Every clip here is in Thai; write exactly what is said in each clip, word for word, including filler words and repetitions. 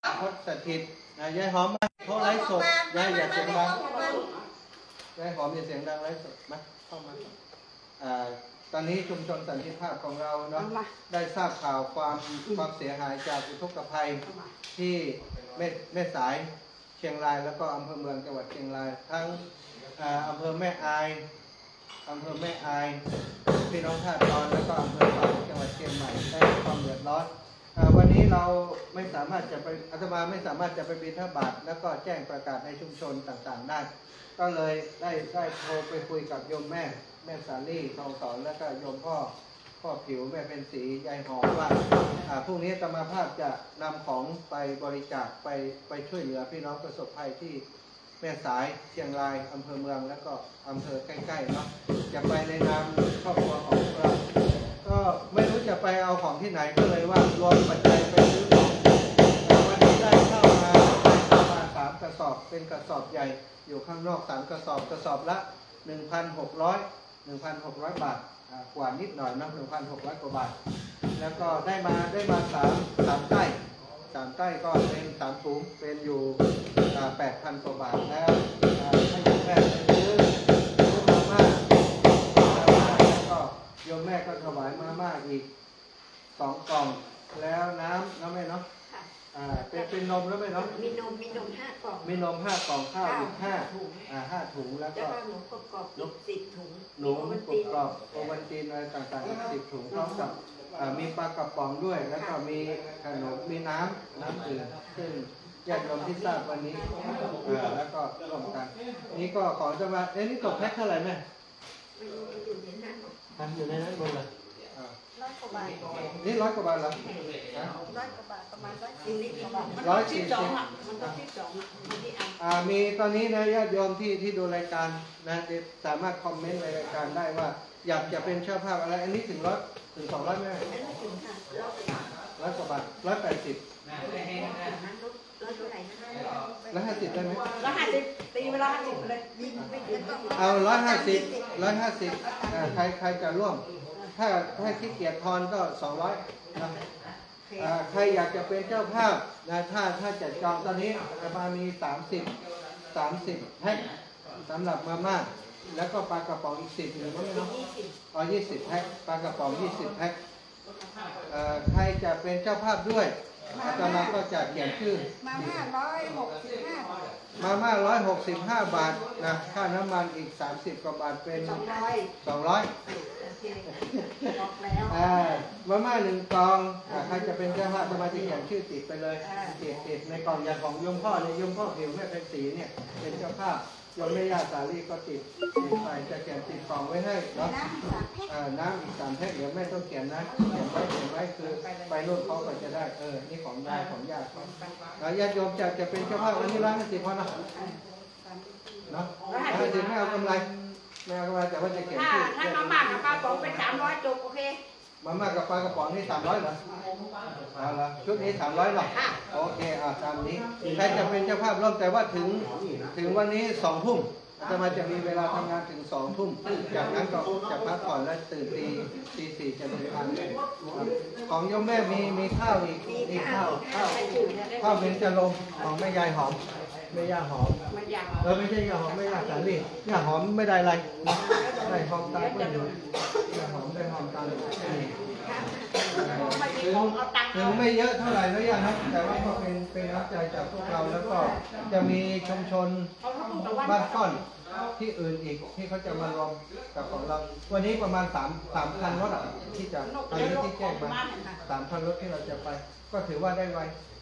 พดสถิตยายหอมเขาไลฟ์สดยายอย่าเสียงดังยายหอมอย่าเสียงดังไลฟ์สดมาเข้ามาตอนนี้ชุมชนสันติภาพของเราเนาะได้ทราบข่าวความความเสียหายจากอุทกภัยที่แม่แม่สายเชียงรายแล้วก็อำเภอเมืองจังหวัดเชียงรายทั้งอำเภอแม่อายอำเภอแม่อายพี่น้องท่าตอนแล้วก็อำเภอฝางจังหวัดเชียงใหม่ได้ความเดือดร้อนวันนี้เราไม่สามารถจะไปอาตมาไม่สามารถจะไปบิณฑบาตแล้วก็แจ้งประกาศในชุมชนต่างๆได้ก็เลยได้ได้โทรไปคุยกับโยมแม่แม่สาลี่ทองสอนแล้วก็โยมพ่อพ่อผิวแม่เป็นสียายหอมว่าพรุ่งนี้อาตมาภาพจะนำของไปบริจาคไปไปช่วยเหลือพี่น้องประสบภัยที่แม่สายเชียงรายอำเภอเมืองแล้วก็อำเภอใกล้ๆเนาะจะไปในนามครอบครัวของเราก็ไม่รู้จะไปเอาของที่ไหนก็เลยว่ารวมปัจจัยไปซื้อของวันนี้ได้เข้ามาประมาณสามกระสอบเป็นกระสอบใหญ่อยู่ข้างนอกสามกระสอบกระสอบละหนึ่งพันหกร้อยหนึ่งพันหกร้อยบาทกว่านิดหน่อยนะหนึ่งพันหกร้อยกว่าบาทแล้วก็ได้มาได้มาสามสามใต้สามใต้ก็เป็นสามถุงเป็นอยู่แปดพันกว่าบาทแล้วให้โยมแม่ไปซื้อซื้อมาม่าแล้วก็โยมแม่ก็ถวายมาม่าอีกสองกล่องแล้วน้ำน้ำแม่เนาะอ่าเป็นเป็นนมแล้วไหมเนาะมีนมมีนมห้ากล่องมีนมห้ากล่องข้าวอีกห้าอ่าห้าถุงแล้วก็หนูกรอบกรอบอีกสิบถุงหนูกรอบกรอบโอวันตินอะไรต่างๆอีกสิบถุงพร้อมกับมีปลากระป๋องด้วยแล้วก็มีขนมมีน้ำน้ำดื่มซึ่งญาติโยมที่ทราบวันนี้แล้วก็ร่วมกันนี่ก็ขอจะมาเอ๊ะนี่ตกแพ็คเท่าไหร่แม่ทำอยู่ในนั้นหมดเลยร้อยกว่าบาทนี่ร้อยกว่าบาทเหรอร้อยกว่าบาทประมาณร้อยสี่สิบกว่าบาทร้อยสี่สิบมันก็ที่สองอ่ามีตอนนี้นะญาติโยมที่ที่ดูรายการนะสามารถคอมเมนต์ในรายการได้ว่าอยากจะเป็นเจ้าภาพอะไรอันนี้ถึงร้อยถึงสองร้อยไหมร้อยกว่าบาทร้อยแปดสิบร้อยห้าสิบได้ไหมร้อยห้าสิบตีไปร้อยห้าสิบเลยเอาร้อยห้าสิบร้อยห้าสิบใครใครจะร่วมถ้าถ้าขี้เกียจทอนก็สองร้อยนะใครอยากจะเป็นเจ้าภาพนะถ้าถ้าจะจองตอนนี้มามีสามสิบสามสิบแพ็คสำหรับมาม่าแล้วก็ปลากระป๋องอีกสิบหรือว่าไม่รู้อ๋อยี่สิบแพ็คปลากระป๋องยี่สิบแพ็คใครจะเป็นเจ้าภาพด้วยอาตมาก็จะเขียนชื่อมาม่าร้อยหกสิบห้ามาม่าร้อยหกสิบห้าบาทนะค่าน้ำมันอีกสามสิบกว่าบาทเป็นสองร้อยสองร้อยมาม่าหนึ่งกล่องใครจะเป็นเจ้าภาพอาตมาจะเขียนชื่อติดไปเลยติดติดในกล่องอย่างของโยมพ่อเนี่ยโยมพ่อผิวแม่เป็นสีเนี่ยเป็นเจ้าภาพโยมแม่ย่าสาลีก็ติดติดไปจะเขียนติดกล่องไว้ให้เนาะน้ำอีกสามแพ็คเดี๋ยวแม่ต้องเขียนนะเขียนไว้เขียนไว้คือไปนู่นเขาก็จะได้เออนี่ของยายของญาติแล้วญาติโยมจะจะเป็นเจ้าภาพวันนี้ร้อยห้าสิบพอเนาะเนาะร้อยห้าสิบไม่เอากำไรไม่เอากำไรแต่ว่าจะเขียนชื่อถ้ามาม่ากับปลาป๋องเป็นสามร้อยจบโอเคมาม่ากับปลากระป๋องนี่สามร้อยเหรอเอาละชุดนี้สามร้อยหรอโอเคอ่าตามนี้ใครจะเป็นเจ้าภาพร่วมแต่ว่าถึงถึงวันนี้สองทุ่มจะมาจะมีเวลาทำงานถึงสองทุ่มจากนั้นก็จะพักผ่อนและตื่นตีตีสี่จะเดินทางของโยมแม่มีมีข้าวอีกมีข้าวข้าวข้าวเป็นจะลมของแม่ยายหอมแม่ย่าหอมเออไม่ใช่ย่าหอมแม่ย่าสาลีย่าหอมไม่ได้อะไรได้หอมตาเพื่อนอยู่ย่าหอมได้หอมตาถึงไม่เยอะเท่าไหร่แล้วย่านะแต่ว่าก็เป็นเป็นน้ำใจจากพวกเราแล้วก็จะมีชุมชนบ้านก้อนที่อื่นอีกที่เขาจะมารวมกับของเราวันนี้ประมาณสามสามพันรถที่จะตอนนี้ที่แจ้งมาสามพันรถที่เราจะไปก็ถือว่าได้ไว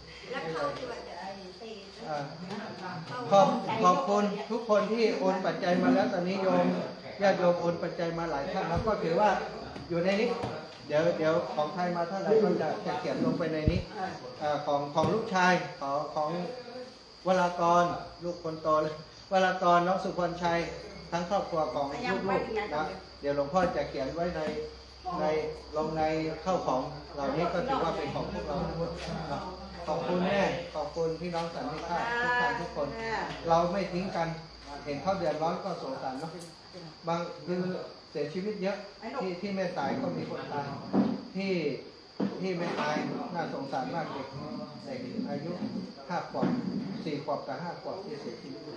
ขอบขอบคุณทุกคนที่โอนปัจจัยมาแล้วตอนนี้โยมญาติโยมโอนปัจจัยมาหลายท่านแล้วก็ถือว่าอยู่ในนี้เดี๋ยวเดี๋ยวของใครมาเท่าไหร่ก็จะจะเขียนลงไปในนี้ของของลูกชายของของวรากรลูกคนโตวรากรน้องสุพรชัยทั้งครอบครัวของลูกๆนะเดี๋ยวหลวงพ่อจะเขียนไว้ในในลงในเข้าของเหล่านี้ก็ถือว่าเป็นของพวกเราทั้งหมดขอบคุณแม่ขอบคุณพี่น้องสันติภาพทุกท่านทุกคนเราไม่ทิ้งกันเห็นเขาเดือดร้อนก็สงสารเนาะบางคือเสียชีวิตเยอะที่ที่แม่สายก็มีคนตายที่ที่แม่ตายน่าสงสารมากเด็กเด็กอายุาขวบสี่ขวบกับห้าขวบที่เสียชีวิต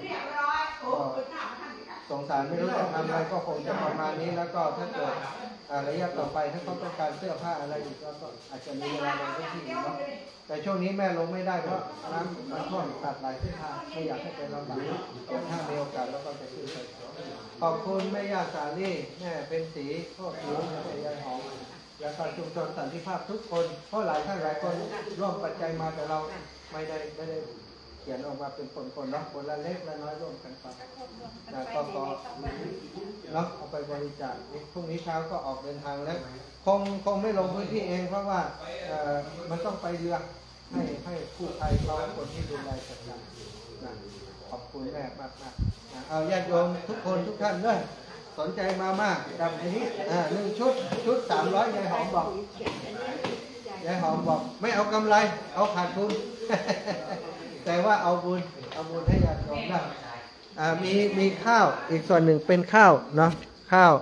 สงสารไม่รู้จะทำอะไรก็คงจะประมาณนี้แล้วก็ถ้าเกิดระยะต่อไปถ้าเขาต้องการเสื้อผ้าอะไรอีกก็อาจจะมีเวลาลงพื้นที่เนาะแต่ช่วงนี้แม่ลงไม่ได้เพราะน้ำมันท่วมตัดหลายเส้นทางไม่อยากให้เป็นลำบากถ้ามีโอกาสแล้วก็จะขึ้นไปขอบคุณแม่ย่าสาลี่แม่เป็นสีพ่อผิวแม่ยายหอมแล้วก็ชุมชนสันติภาพทุกคนเพราะหลายท่านหลายคนร่วมปัจจัยมาแต่เราไม่ได้ไม่ได้เขียนออกมาเป็นคนๆเนาะคนละเล็กละน้อยร่วมกันไปนะก็ขอเนาะเอาไปบริจาคพรุ่งนี้เช้าก็ออกเดินทางแล้วคงคงไม่ลงพื้นที่เองเพราะว่าเอ่อมันต้องไปเรือให้ให้ผู้ภัยเขาคนที่ดูแลจัดการนะขอบคุณแม่มากมากนะเอาญาติโยมทุกคนทุกท่านด้วยสนใจมามากกับอันนี้อ่าหนึ่งชุดชุดสามร้อยยายหอมบอกยายหอมบอกไม่เอากำไรเอาขาดทุน แต่ว่าเอาบุญเอาบุญให้ญาติโยมได้อ่ามีมีข้าวอีกส่วนหนึ่งเป็นข้าวเนาะข้าว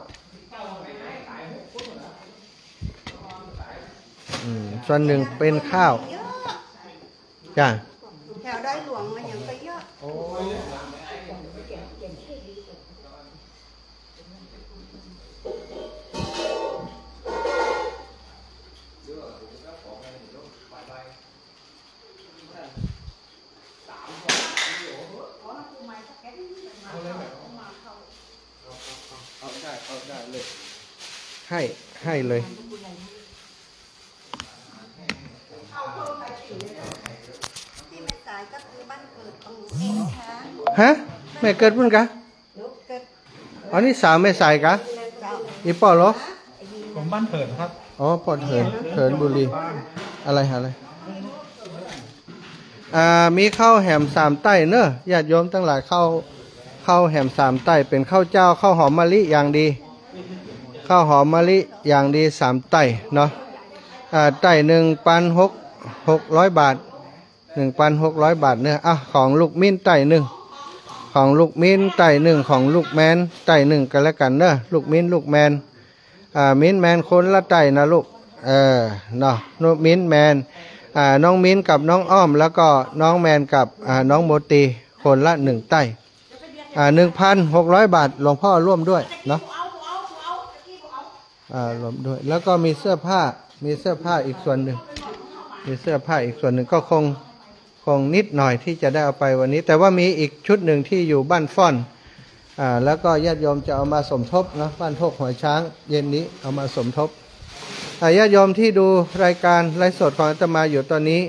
อืมส่วนหนึ่งเป็นข้าวจ้ะแถวได้หลวงมันยังไปเยอะโอ้เอาได้เอาได้เลยให้ให้เลยที่แม่สายก็คือบ้านเกิดของหนูเองค่ะฮะแม่เกิดพุ่นกะอันนี้สาวแม่สายกะอีปอเหรอผมบ้านเถินครับอ๋อปอเถินเถินบุรีอะไรอะไรอ่ามีข้าวแหมสามไต้เนอะญาติโยมตั้งหลายข้าวข้าวแหมสามไต้เป็นข้าวเจ้าข้าวหอมมะลิอย่างดีข้าวหอมมะลิอย่างดีสามไต้เนาะอ่าไต้หนึ่งพันหกหกร้อยบาทหนึ่งพันหกร้อยบาทเนอะอ่ะของลูกมิ้นไต้หนึ่งของลูกมิ้นไต้หนึ่งของลูกแมนไต้หนึ่งกันแล้วกันเนอะลูกมิ้นลูกแมนอ่ามิ้นแมนคนละไต้นะลูกเออเนาะลูกมิ้นแมนอ่าน้องมิ้นกับน้องอ้อมแล้วก็น้องแมนกับอ่าน้องโมตีคนละหนึ่งไต้อ่าหนึ่งพันหกร้อยบาทหลวงพ่อร่วมด้วยเนาะอ่ารวมด้วยแล้วก็มีเสื้อผ้ามีเสื้อผ้าอีกส่วนหนึ่งมีเสื้อผ้าอีกส่วนหนึ่งก็คงคงนิดหน่อยที่จะได้เอาไปวันนี้แต่ว่ามีอีกชุดหนึ่งที่อยู่บ้านฟ่อนอ่าแล้วก็ญาติโยมจะเอามาสมทบนะบ้านโคกหัวช้างเย็นนี้เอามาสมทบญาติโยมที่ดูรายการไลฟ์สดของอาตมาอยู่ตอนนี้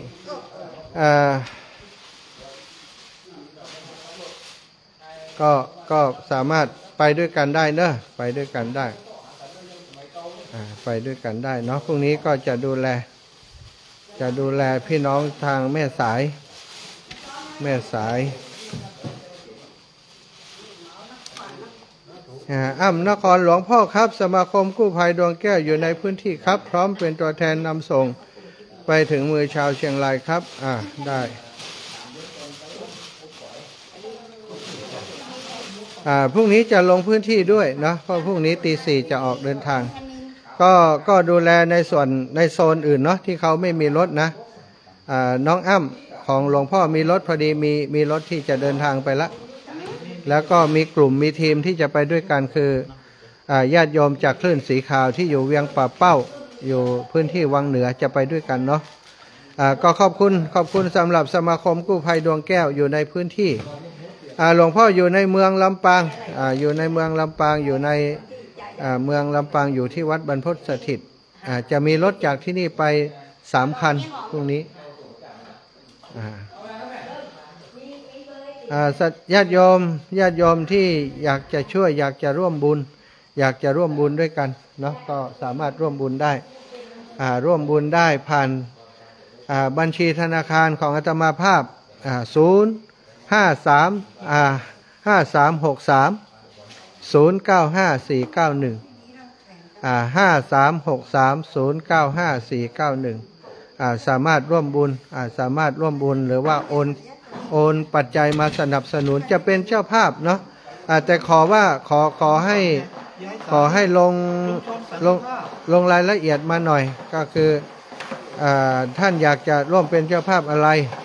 ก็ก็สามารถไปด้วยกันได้เนอะไปด้วยกันได้ไปด้วยกันได้เนาะพรุ่งนี้ก็จะดูแลจะดูแลพี่น้องทางแม่สายแม่สายอ้ำนครหลวงพ่อครับสมาคมกู้ภัยดวงแก้วอยู่ในพื้นที่ครับพร้อมเป็นตัวแทนนำส่งไปถึงมือชาวเชียงรายครับอ่าได้อ่าพรุ่งนี้จะลงพื้นที่ด้วยนะเพราะพรุ่งนี้ตีสี่จะออกเดินทางก็ก็ดูแลในส่วนในโซนอื่นเนาะที่เขาไม่มีรถนะอ่าน้องอ้ำของหลวงพ่อมีรถพอดีมีมีรถที่จะเดินทางไปละแล้วก็มีกลุ่มมีทีมที่จะไปด้วยกันคือญาติโยมจากคลื่นสีขาวที่อยู่เวียงป่าเป้าอยู่พื้นที่วังเหนือจะไปด้วยกันเนาะก็ขอบคุณขอบคุณสำหรับสมาคมกู้ภัยดวงแก้วอยู่ในพื้นที่หลวงพ่ออยู่ในเมืองลำปางอยู่ในเมืองลำปางอยู่ในเมืองลำปางอยู่ที่วัดบรรพตสถิตจะมีรถจากที่นี่ไปสามคันพรุ่งนี้ญาติโยมญาติโยมที่อยากจะช่วยอยากจะร่วมบุญอยากจะร่วมบุญด้วยกันเนาะก็สามารถร่วมบุญได้ร่วมบุญได้ผ่านบัญชีธนาคารของอาตมาภาพศูนย์ห้าสามห้าสามหกสามศูนย์เก้าห้าสี่เก้าหนึ่งห้าสามหกสามศูนย์เก้าห้าสี่เก้าหนึ่งสามารถร่วมบุญสามารถร่วมบุญหรือว่าโอนโอนปัจจัยมาสนับสนุนจะเป็นเจ้าภาพเนาะแต่ขอว่าขอขอให้ขอให้ลงลงลงรายละเอียดมาหน่อยก็คือท่านอยากจะร่วมเป็นเจ้าภาพอะไร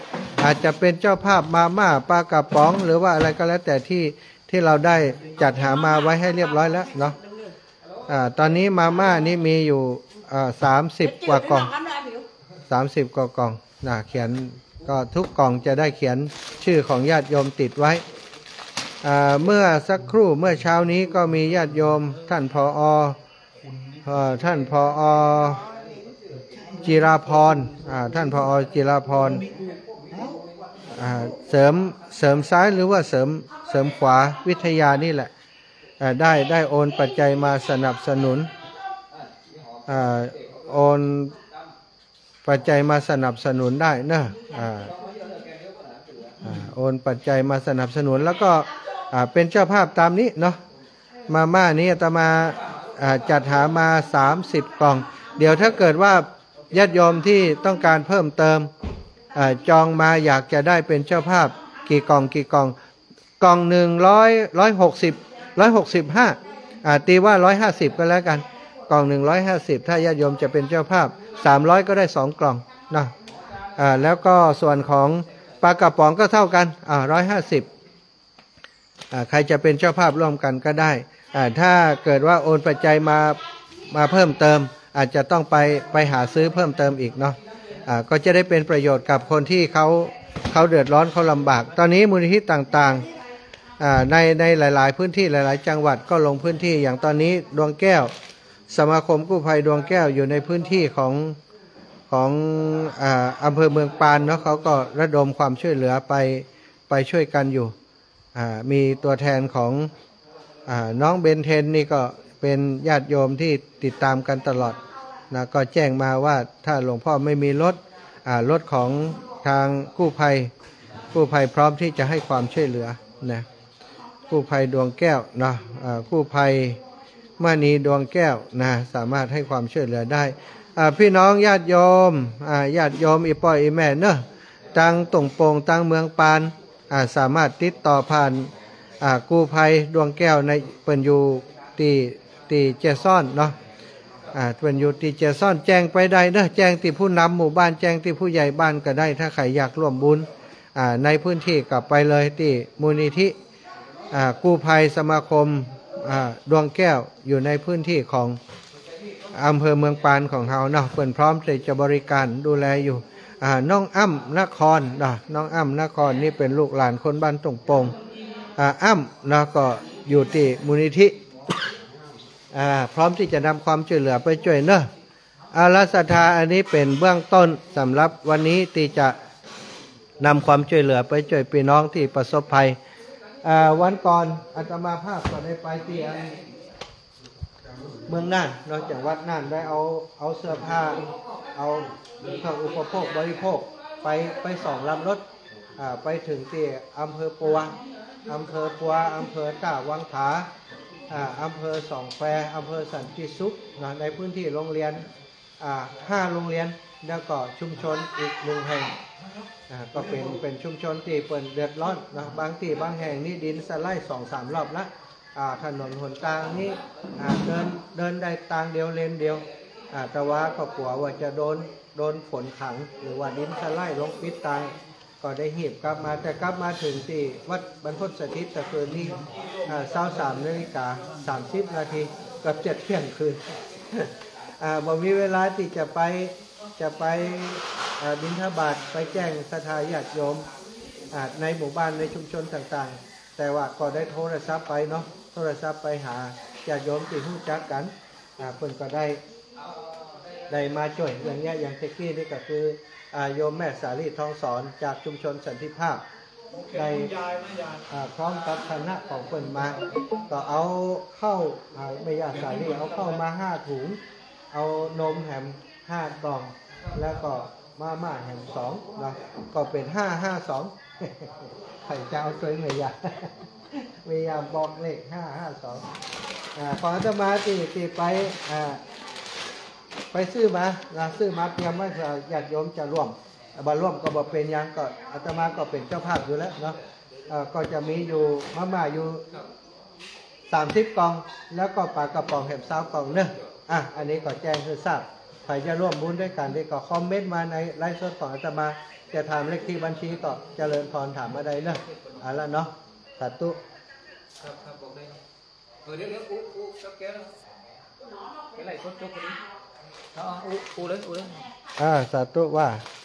อาจจะเป็นเจ้าภาพมาม่าปลากระป๋องหรือว่าอะไรก็แล้วแต่ที่ที่เราได้จัดหามาไว้ให้เรียบร้อยแล้วเนาะอ่าตอนนี้มาม่านี้มีอยู่อ่าสามสิบกว่ากล่องสามสิบกว่ากล่องนะเขียนก็ทุกกล่องจะได้เขียนชื่อของญาติโยมติดไว้อ่าเมื่อสักครู่เมื่อเช้านี้ก็มีญาติโยมท่านผอเอ่อท่านผอจิราพรอ่าท่านผอจิราพรอ่าเสริมเสริมซ้ายหรือว่าเสริมเสริมขวาวิทยานี่แหละอ่าได้ได้โอนปัจจัยมาสนับสนุนอ่าโอนปัจจัยมาสนับสนุนได้นะอ่าอ่าโอนปัจจัยมาสนับสนุนแล้วก็อ่าเป็นเจ้าภาพตามนี้เนาะมาม่านี้อาตมาอ่าจัดหามาสามสิบกล่องเดี๋ยวถ้าเกิดว่าญาติโยมที่ต้องการเพิ่มเติมอ่าจองมาอยากจะได้เป็นเจ้าภาพกี่กล่องกี่กล่องกล่องหนึ่งร้อยร้อยหกสิบร้อยหกสิบห้าอ่าตีว่าร้อยห้าสิบก็แล้วกันกล่องหนึ่งร้อยห้าสิบถ้าญาติโยมจะเป็นเจ้าภาพสามร้อยก็ได้สองกล่องนะอ่าแล้วก็ส่วนของปลากระป๋องก็เท่ากันอ่าร้อยห้าสิบอ่าใครจะเป็นเจ้าภาพร่วมกันก็ได้อ่าถ้าเกิดว่าโอนปัจจัยมามาเพิ่มเติมอาจจะต้องไปไปหาซื้อเพิ่มเติมอีกเนาะอ่าก็จะได้เป็นประโยชน์กับคนที่เขาเขาเดือดร้อนเขาลำบากตอนนี้มูลนิธิต่างๆอ่าในในหลายๆพื้นที่หลายๆจังหวัดก็ลงพื้นที่อย่างตอนนี้ดวงแก้วสมาคมกู้ภัยดวงแก้วอยู่ในพื้นที่ของของอ่าอำเภอเมืองปานเนาะเขาก็ระดมความช่วยเหลือไปไปช่วยกันอยู่อ่ามีตัวแทนของอ่าน้องเบนเทนนี่ก็เป็นญาติโยมที่ติดตามกันตลอดนะก็แจ้งมาว่าถ้าหลวงพ่อไม่มีรถอ่ารถของทางกู้ภัยกู้ภัยพร้อมที่จะให้ความช่วยเหลือนะกู้ภัยดวงแก้วนะอ่ากู้ภัยมณีดวงแก้วนะสามารถให้ความช่วยเหลือได้อ่าพี่น้องญาติโยมอ่าญาติโยมอีปอยอีแม่เนอะตังตงโปงตังเมืองปานอ่าสามารถติดต่อผ่านอ่ากู้ภัยดวงแก้วในเปิ่นอยู่ตีตีเจซ่อนเนาะอ่าเปิ่นอยู่ตีเจซ่อนแจ้งไปได้เนอะแจ้งที่ผู้นำหมู่บ้านแจ้งที่ผู้ใหญ่บ้านก็ได้ถ้าใครอยากร่วมบุญอ่าในพื้นที่กลับไปเลยที่มูลนิธิอ่ากู้ภัยสมาคมอ่าดวงแก้วอยู่ในพื้นที่ของอำเภอเมืองปานของเราเนาะเปิ่นพร้อมที่จะบริการดูแลอยู่อ่าน้องอ้ำนครเนาะน้องอ้ำนครนี่เป็นลูกหลานคนบ้านตงโปงอ่าอ้ำเนาะก็อยู่ที่มูลนิธิอ่าพร้อมที่จะนำความช่วยเหลือไปช่วยเนอะอาราศรัทธาอันนี้เป็นเบื้องต้นสำหรับวันนี้ที่จะนำความช่วยเหลือไปช่วยพี่น้องที่ประสบภัยอ่าวันก่อนอาตมาภาพก็ได้ไปที่เมืองน่านนอกจากวัดน่านได้เอาเอาเสื้อผ้าเอาเครื่องอุปโภคบริโภคไปไปสองลำรถอ่าไปถึงที่อำเภอปัวอำเภอปัวอำเภอตาวังผาอ่าอำเภอสองแควอำเภอสันติสุขนะในพื้นที่โรงเรียนอ่าห้าโรงเรียนแล้วก็ชุมชนอีกหนึ่งแห่งอ่าก็เป็นเป็นชุมชนที่เปิดเดือดร้อนนะบางที่บางแห่งนี่ดินสไลด์สองสามรอบละอ่าถนนหนทางนี้อ่าเดินเดินได้ทางเดียวเลนเดียวอ่าแต่ว่าก็กลัวว่าจะโดนโดนฝนขังหรือว่าดินสไลด์ลงปิดทางก็ได้หีบกลับมาแต่กลับมาถึงที่วัดบรรพตสถิตแต่คืนนี้อ่าเช้าสามนาฬิกาสามสิบนาทีกับเจ็ดเที่ยงคืนอ่าบ่มีเวลาที่จะไปจะไปบิณฑบาตไปแจ้งศรัทธาญาติโยมในหมู่บ้านในชุมชนต่างๆแต่ว่าก็ได้โทรศัพท์ไปเนาะโทรศัพท์ไปหาญาติโยมที่รู้จักกันเพิ่นก็ได้ได้มาช่วยอย่างเงี้ยอย่างเทกี้นี่ก็คือโยมแม่สาลีทองสอนจากชุมชนสันติภาพได้พร้อมกับคณะของเพิ่นมาก็เอาเข้าแม่ย่าสาลีเอาเข้ามาห้าถุงเอานมแหมห้ากล่องแล้วก็มาม่าแหมสองนะก็เป็นห้าห้าสองใครจะเอาตัวเมียเมียบอกเลขห้าห้าสองอ่าพอจะมาตีตีไปอ่าไปซื้อมานะซื้อมาเตรียมไว้เพื่อญาติโยมจะร่วมมาร่วมก็บอกเป็นยังก็อาตมาก็เป็นเจ้าภาพอยู่แล้วเนาะอ่าก็จะมีอยู่มาม่าอยู่สามสิบกล่องแล้วก็ปลากระป๋องแหมสาวกล่องเนอะอ่ะอันนี้ก็แจ้งให้ทราบใครจะร่วมบุญด้วยกันที่ก็คอมเมนต์มาในไลฟ์สดของอาตมาจะถามเลขที่บัญชีก็เจริญพรถามมาได้เนอะเอาละเนาะสาธุครับครับบอกได้เออเดี๋ยวเดี๋ยวอู้อู้กับแกแล้วcái này có chốt cái đi đó u u đấy u đấy อ่าสาธุว่าเ